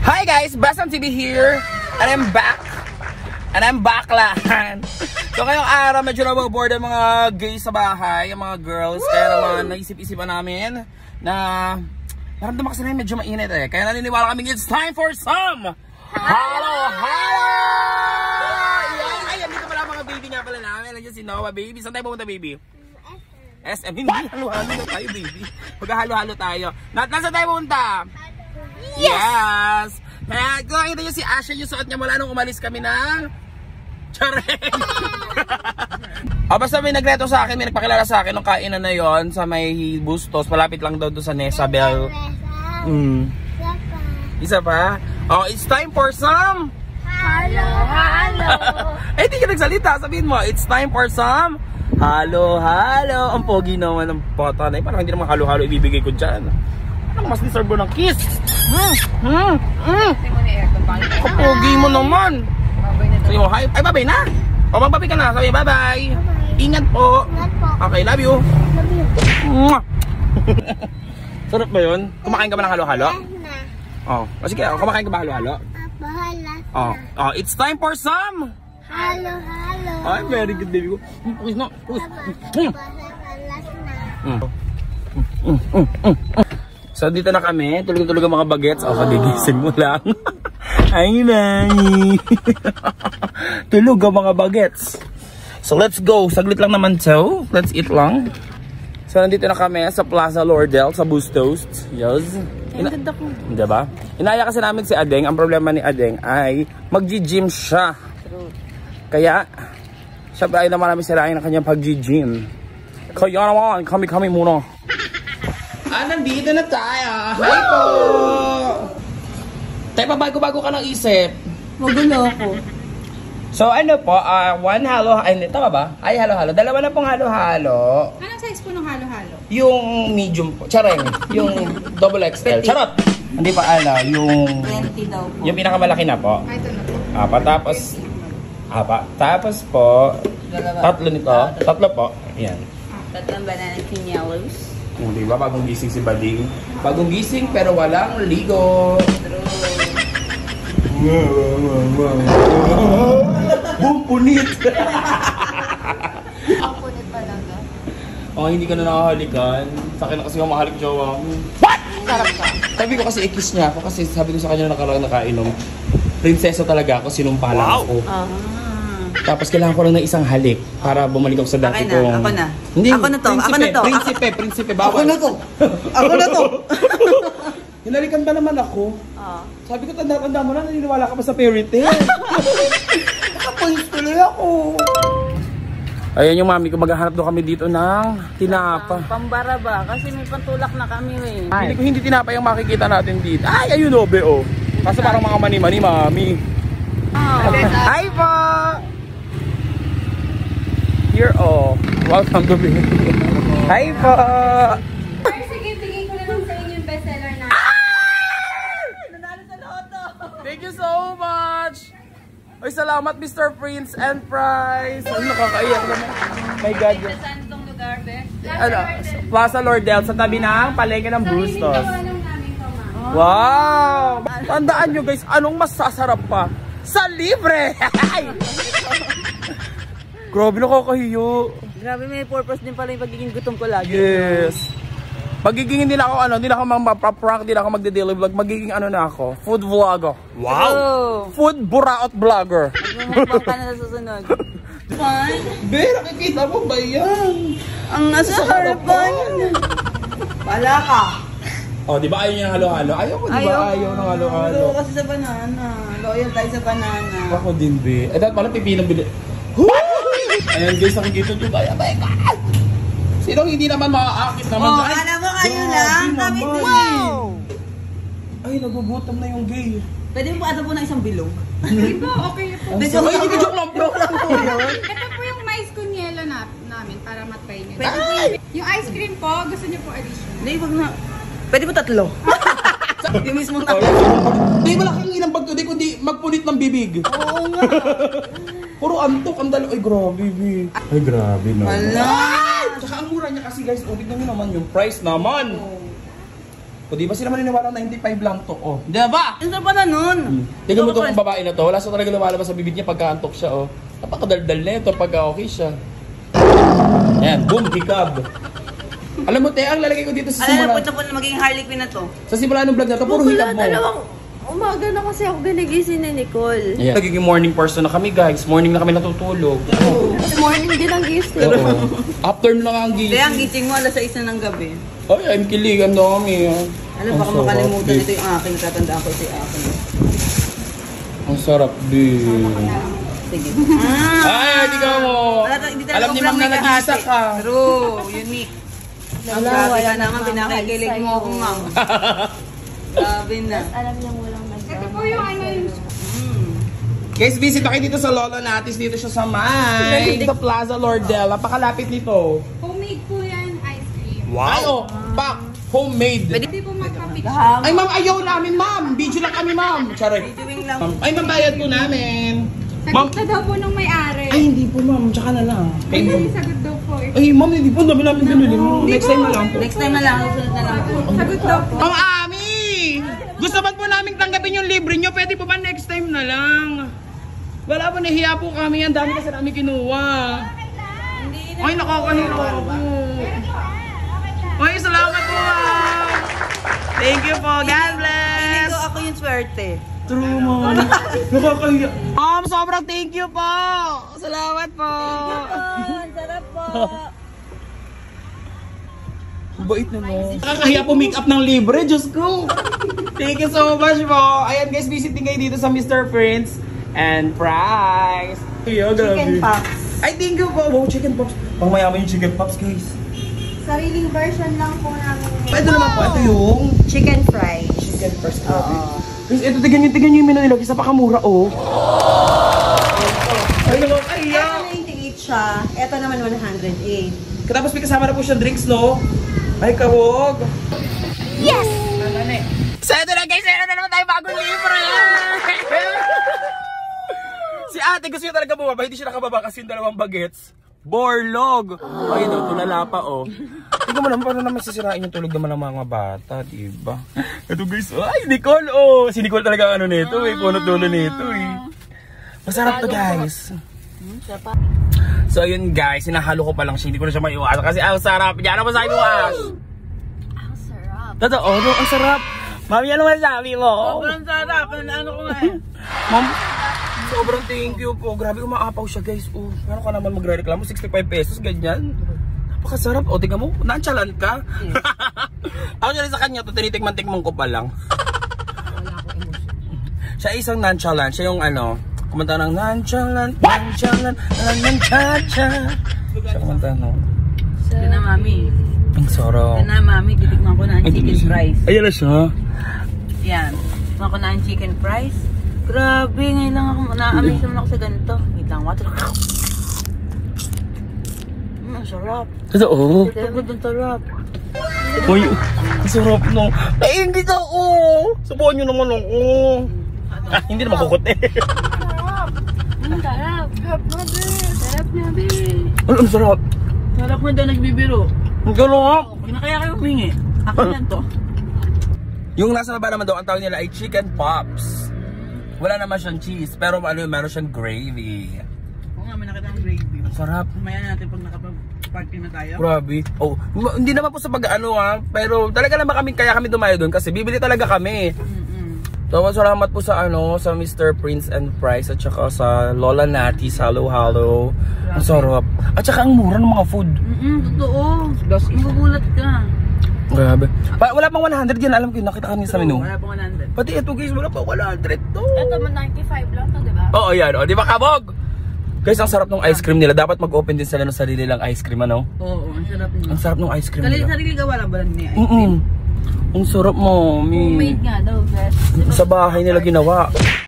Hi guys, Basam TV here, and I'm back. And I'm back lang. So ngayong araw, medyo naboboard ang mga gays sa bahay, ang mga girls. Woo! Kaya naman, naisip-isipan namin na naramdaman kasi namin medyo mainit eh. Kaya naniniwala kami, it's time for some Halo Halo! Ay, andito pala mga baby nga pala namin. Nandiyan si Noah, baby. Saan tayo pumunta, baby? SM. Hindi, halo-halo na tayo, baby. Maghahalo-halo tayo. Nasaan tayo pumunta? Yes! Kaya kung nakita nyo si Asha, yung suot niya mula nung umalis kami ng Chareng! Basta may nagreto sa akin, may nagpakilala sa akin nung kainan na yon sa may Bustos. Malapit lang daw doon sa Nesabel. Isa pa? Oh, it's time for some Halo Halo! Eh, di ka nagsalita. Sabihin mo, it's time for some Halo Halo! Ang pogi naman ng bata na yun. Parang hindi naman halo-halo ibibigay ko dyan. Ano mas deserve mo ng kiss? Kapogi mo naman. Sabi mo, hi. Ay, babay na. O, magbabay ka na. Sabi, bye-bye. Ingat po. Okay, love you. Sarap ba yun? Kumakain ka ba ng halo-halo? Oh, sige, kumakain ka ba halo-halo? Oh, it's time for some Halo Halo! Ay, very good, baby ko. So dito na kami, tulog-tulog ang mga bagets. O, kagigising mo lang. Ay, nani. Tulog ang mga bagets. So let's go. Saglit lang naman to. Let's eat lang. So nandito na kami sa Plaza Lordel, sa Bustos. Yes. Ang ganda ko. Diba? Inaya kasi namin si Adeng. Ang problema ni Adeng ay mag-gym siya. Kaya, syempre ay naman namin sirain ang kanyang pag-gym. Kaya naman, kami muna. Nandito na tayo. Hi po! Tayo pa bago-bago ka ng isip. Magulo ako. So ano po, one halo, ay tama ba? Ay halo-halo. Dalawa na pong halo-halo. Anong size po ng halo-halo? Yung medium po. Chareng. Yung double XL. Charot! Hindi pa yung 20 daw po. yung pinakamalaki na po. Ay, ito na po. Tapos po, tatlo nito. Tatlo po. Ayan. Tatlong banana quinoas. Diba? Bagong gising si Bading. Bagong gising pero walang ligo. Boom, punit! Ang punit pa lang ka. Oh, hindi ka na nakahalikan. Sa akin na kasi mamahalik jowa mo. What? Sarap ka. Sabi ko kasi i-kiss niya ako kasi sabi ko sa kanya na nakarang nakainom. Prinsesa talaga ako, sinumpalan ako. Tapos kailangan ko lang ng isang halik para bumalik ako sa dati kong... Ako na. Hindi, Ako na to. Prinsipe, bawal. Ako na to. Hinalikan ba naman ako? Sabi ko, tanda mo na, naniniwala ka pa sa fairy tale. Nakapolis tuloy ako. Ayan yung mami ko, maghahanap daw kami dito ng tinapa. Pambara ba? Kasi may pantulak na kami eh. Hindi tinapa yung makikita natin dito. Ay, ayun o, be o. Kasi parang mga mani-mani, mami. Hi po! Here, oh. Welcome to me. Hi po! Sige, tingin ko na lang sa inyo yung bestseller na. Nanalo sa loto! Thank you so much! Ay, salamat Mr. Prince and Price! Ay, nakakaiyak naman. My God. Saan itong lugar, be? Plaza Lordel, sa tabi ng palengke ng Bustos. Gawa lang namin to, ma'am. Wow! Tandaan nyo guys, anong mas sasarap pa? Sa libre! Grabe, nakakahiyo. Grabe, may purpose din pala yung pagiging gutom ko lagi. Yes. Magiging hindi na ako hindi na ako mag-prank, hindi na ako magde-daily vlog. Magiging na ako, food vlogger. Wow! Food buraot vlogger. Magmumukbang ka na sa susunod. Fun? Be, nakikita mo ba yan? Ang nasasarapan. Wala ka. Oh, di ba ayaw niya ng halo-halo? Ayaw ko, di ba ayaw ng halo-halo? Ayaw kasi sa banana. Loyal tayo sa banana. Ako din, be. Eh, dahil pala pipinang bili. Ayan guys, nakikita nyo ba? Sinong hindi naman makakakit naman? Oh, alam mo kayo lang. Kami din. Wow! Ay, nagugutom na yung gay. Pwede mo pa ata po ng isang bilog? Hindi po, okay po. Ay, hindi ko joke lang po. Ito po yung mais con yelo namin para matry nyo. Yung ice cream po, gusto nyo po additional. Hindi, wag na. Pwede po tatlo. Yung mismong tatlo. Hindi malaking ilang pagtuloy kundi magpunit ng bibig. Oo nga. Puro antok ang dalawa. Ay, grabe, be. Ay, grabe na. Wala. Tsaka ang mura niya kasi guys. O, tignan nyo naman yung price naman. O di ba sila maniniwala 95 lang to? Oh. Di ba? Ano pa na nun? Tingnan mo itong babae na to. Wala siya talaga lumalabas sa bibig niya pagka-antok siya. Oh. Napakadaldal na ito pagka okay siya. Yan, boom, hikab. Alam mo, te, ang lalagay ko dito sa simula. Alam na, punta po na magiging Harley Quinn na to. Sa simula ng vlog na to, puro hikab mo. Umaga na kasi ako ginigising ni Nicole. Yeah. Nagiging morning person na kami, guys. Morning na kami natutulog. Morning din ang gising. Afternoon na nga ang gising. Kaya ang gising mo, alas 6 na ng gabi. Ay, I'm kilig. Ang dami. Alam, baka makalimutan ito yung akin. Tatandaan ko si akin. Ang sarap, din. Sige. Ay, di ka mo. Alam ni ma'am na nag-iisa ka. True, unique. Grabe ka naman, pinakikilig mo ako, ma'am. Grabe na. Alam niyang walang Ito po yung ano yung... Guys, visit na kayo dito sa Lolo Natis. Dito siya sa May. Sa Plaza Lordel. Napakalapit nito. Homemade po yan, ice cream. Wow! Ay, oh, pak! Homemade. Hindi po magpa-picture. Ay, ma'am, ayaw namin, ma'am. Video lang kami, ma'am. Charay. Videoing lang. Ay, ma'am, bayad po namin. Ma'am, Sagot na daw po nung may-ari. ay, hindi po, ma'am. Tsaka na lang. Ay, hindi sagot daw po eh. Ay, ma'am, hindi po. Dami namin binili mo. Next time na lang po. Next time na lang, susunod na lang po. Sagot daw po. Ma'am Ami! Gusto ba po namin tanggapin yung libre nyo? Pwede po ba next time na lang? Wala po, nahiya po kami. Ang dami kasi namin kinuha. Ay, nakakahiya po. Ay, salamat po, ma'am. Thank you po. God bless. Hindi ko ako yung swerte. True, ma'am. Nakakahiya. Ma'am, sobrang thank you po. Salamat po. sarap po. Bait na mo. Nakakahiya po make up ng libre. Diyos ko. Thank you so much po. Ayan guys, visiting kayo dito sa Mr. Prince and Price. Chicken pops. Ay, thank you po. Wow, chicken pops. Pang mayaman yung chicken pops, guys. Sariling version lang po namin. Ito naman po. Ito yung Chicken fries. chicken first. Guys, ito, tignan nyo yung menu nila. Isa pa kamura, oh. Ay, nakakahiya. Ito 98 siya. Ito naman 108. Katapos may kasama na po siya drinks, no? Ay, kawog. Yes! So, ito na guys. Ito na naman tayo bagong libre. Si ate gusto niya talaga bumaba. Hindi siya nakababa kasi yung dalawang bagets. Borlog. Ay, ito, tulala pa, oh. Tingnan mo naman, paano naman sisirain yung tulog naman ng mga bata, diba? Ito guys, ay, Nicole, oh. Si Nicole talaga ano nito, eh. Punot dulo nito, eh. Masarap to, guys. So, ayun, guys. Sinahalo ko pa lang siya. Hindi ko na siya maiwasan kasi ang sarap. Yan ang masabi mo, Ash. Ang sarap. Totoo, no? Ang sarap. Mami, ano masabi mo? Sobrang sarap. Ano ko nga eh. Ma'am, sobrang thank you po. Grabe, umaapaw siya, guys. Oh, paano ka naman magre-reklamo? 65 pesos, ganyan. Napakasarap. O, tingnan mo, nonchalant ka. Ako nyo rin sa kanya, to tinitikman-tikman ko pa lang. Siya isang nonchalant. Siya yung ano, kumanta ng nonchalant, nonchalant, nonchacha. Siya kumanta ng... Ito na, mami. Ang sarap. Ito na, mami. Titikman ko na ang chicken fries. Ayan na siya. Yan. Titikman ko na ang chicken fries. Grabe, ngayon lang ako, na-amaze naman ako sa ganito. Wait lang, water. Ang sarap. Totoo. Ang sarap. Uy, ang sarap no. Ay, hindi to, subuhan nyo naman ako. Ah, hindi naman kukot eh. Ang sarap. Sarap na, be. Sarap na, be. Ano, ang sarap. Sarap mo daw nagbibiro. Ang sarap. Kaya kayo humingi. Ako yan to. Yung nasa baba naman daw, ang tawag nila ay chicken pops. Wala naman siyang cheese, pero ano, meron siyang gravy. Oo nga, may nakita ang gravy. Ang sarap. Mamaya natin pag nakapag-party na tayo. Grabe. Oh, hindi naman po sa pag-ano pero talaga naman kaya kami dumayo doon kasi bibili talaga kami. So, salamat po sa sa Mr. Prince and Price at saka sa Lola Natis, Halo Halo. Ang sarap. At saka ang mura ng mga food. Totoo. Magugulat ka. Grabe. Wala pang 100 yan, alam ko yun, nakita kami sa menu. Wala pang 100. Pati ito guys, wala pang 100 to. Ito man 95 lang to, diba? Oo, yan. O, di ba kabog? Guys, ang sarap ng ice cream nila. Dapat mag-open din sila ng sarili lang ice cream, ano? Oo, ang sarap niya. Ang sarap ng ice cream nila. Sarili gawa lang ba lang niya ice cream? Ang sarap mo, Homemade nga daw, best. Sa bahay nila ginawa.